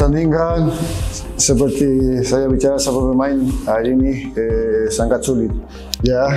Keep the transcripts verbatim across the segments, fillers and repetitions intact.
pertandingan seperti saya bicara sama pemain hari ini eh, sangat sulit. Ya,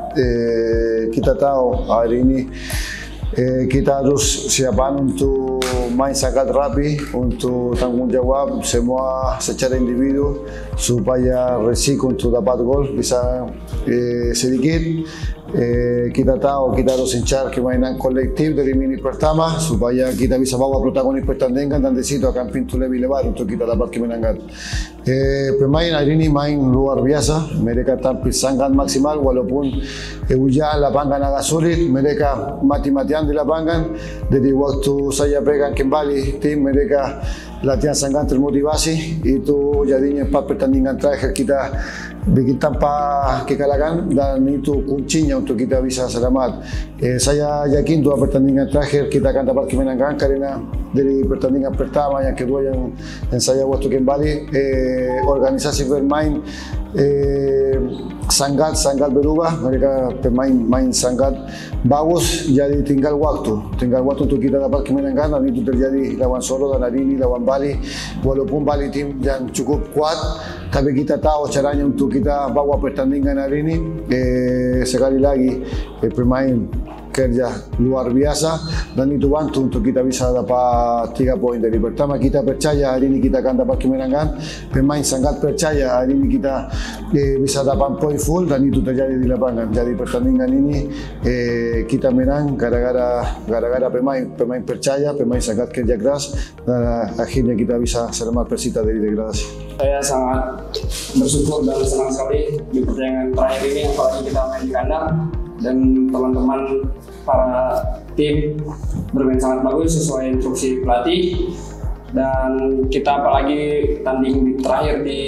eh, kita tahu hari ini eh, kita harus siapkan untuk main sangat rapi, untuk tanggung jawab semua secara individu supaya resiko untuk dapat gol bisa eh, sedikit. Eh, kita tahu kita harus incar kemainan kolektif dari menit pertama supaya kita bisa bawa protagonis pertandingan dan di situ akan pintu lebih lebar untuk kita dapat kemenangan. Eh, pemain hari ini main luar biasa, mereka tampil sangat maksimal walaupun eh, hujan lapangan agak sulit, mereka mati-matian di lapangan. Jadi waktu saya pegang kembali tim mereka latihan sangat termotivasi, itu jadinya empat pertandingan terakhir kita bikin tanpa kekalahan dan itu kuncinya untuk kita bisa selamat. Eh, saya yakin dua pertandingan terakhir kita akan dapat kemenangan karena dari pertandingan pertama yang kedua yang, yang saya waktu kembali eh, organisasi bermain eh, sangat sangat berubah, mereka pemain main sangat bagus, jadi tinggal waktu tinggal waktu untuk kita dapat kemenangan dan itu terjadi lawan Solo dan hari ini lawan Bali. Walaupun Bali tim yang cukup kuat, tapi kita tahu caranya untuk kita bawa pertandingan hari ini. Eh, sekali lagi eh, pemain kerja luar biasa dan itu bantu untuk kita bisa dapat tiga poin. Dari pertama kita percaya hari ini kita akan dapat kemenangan, pemain sangat percaya hari ini kita eh, bisa dapat poin full dan itu terjadi di lapangan. Jadi pertandingan ini eh, kita menang gara-gara gara-gara pemain pemain percaya, pemain sangat kerja keras dan akhirnya kita bisa selamat Persita dari degradasi. Saya sangat bersyukur dan senang sekali di pertandingan terakhir ini, apalagi kita main di kandang dan teman-teman para tim bermain sangat bagus sesuai instruksi pelatih, dan kita apalagi tanding terakhir di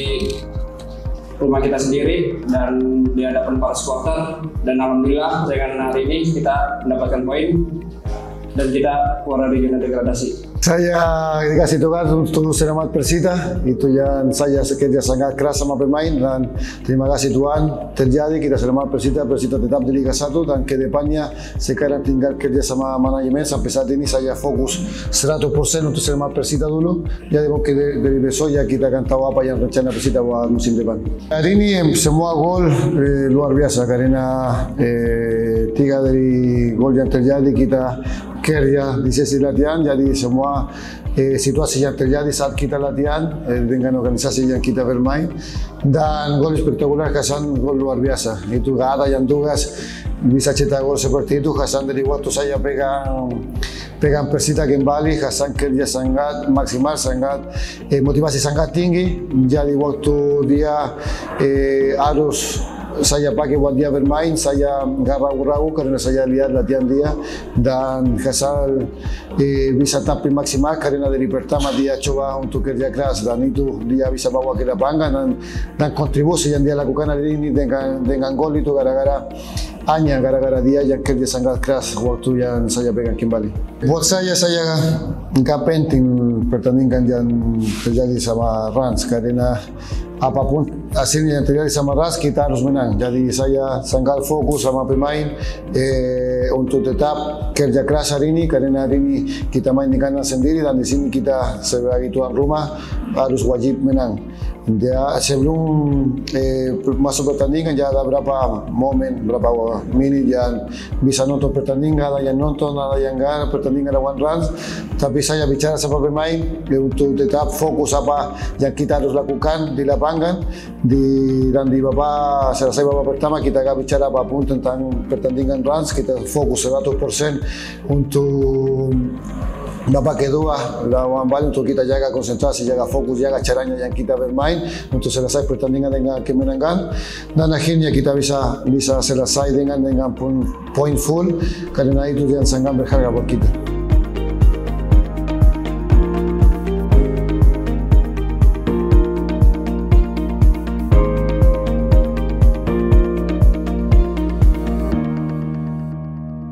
rumah kita sendiri dan di hadapan para supporter, dan alhamdulillah dengan hari ini kita mendapatkan poin dan kita keluar dari zona degradasi. Saya dikasih tugas untuk selamat Persita, itu yang saya kerja sangat keras sama pemain dan terima kasih Tuhan terjadi kita selamat Persita, Persita tetap di Liga satu dan ke depannya sekarang tinggal kerja sama manajemen. Sampai saat ini saya fokus seratus persen untuk selamat Persita dulu, jadi mungkin dari besok ya kita akan tahu apa yang rencana Persita buat musim depan. Hari ini semua gol eh, luar biasa karena eh, tiga dari gol yang terjadi kita kerja di sesi latihan, jadi semua eh, situasi yang terjadi saat kita latihan eh, dengan organisasi yang kita bermain dan gol spektakular. Hasan gol luar biasa, itu gak ada yang tugas bisa cetak gol seperti itu. Hasan dari waktu saya pegang pegang Persita kembali, Hasan kerja sangat maksimal, sangat eh, motivasi sangat tinggi, jadi waktu dia eh, harus saya pakai buat dia bermain, saya nggak ragu-ragu karena saya lihat latihan dia dan Hasan eh, bisa tampil maksimal karena dari pertama dia coba untuk kerja keras dan itu dia bisa bawa ke lapangan dan, dan kontribusi yang dia lakukan hari ini dengan dengan gol itu gara-gara hanya gara-gara dia yang kerja sangat keras waktu yang saya pegang kembali. Buat saya, saya nggak penting pertandingan yang terjadi sama Rans karena apapun hasilnya yang terjadi sama Rans kita harus menang. Jadi saya sangat fokus sama pemain eh, untuk tetap kerja keras hari ini karena hari ini kita main di kandang sendiri dan di sini kita sebagai tuan rumah harus wajib menang. Dia sebelum eh, masuk pertandingan ya ada berapa momen, berapa menit yang bisa nonton pertandingan, ada yang nonton, ada yang enggak pertandingan lawan Rans. Tapi saya bicara sama pemain eh, untuk tetap fokus apa yang kita harus lakukan di lapangan. Di, dan di babak selesai babak pertama kita gak bicara apapun tentang pertandingan Rans, kita fokus seratus persen untuk babak kedua lawan Bali untuk kita jaga konsentrasi, jaga fokus, jaga caranya yang kita bermain untuk selesai pertandingan dengan kemenangan dan akhirnya kita bisa bisa selesai dengan dengan poin full karena itu yang sangat berharga buat kita.